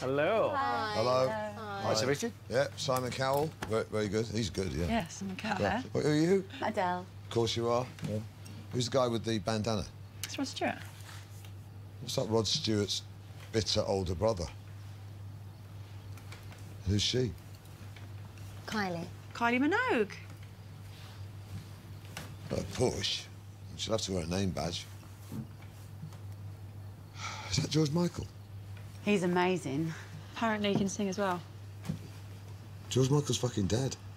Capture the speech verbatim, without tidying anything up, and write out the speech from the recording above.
Hello. Hi. Hello. Hi. Nice to meet you. Yeah, Simon Cowell. Very, very good. He's good, yeah. Yes, I'm Cowell. Yeah. Who are you? Adele. Of course you are. Yeah. Who's the guy with the bandana? It's Rod Stewart. Looks like Rod Stewart's bitter older brother. Who's she? Kylie. Kylie Minogue. A push. She'll have to wear a name badge. Is that George Michael? He's amazing. Apparently he can sing as well. George Michael's fucking dead.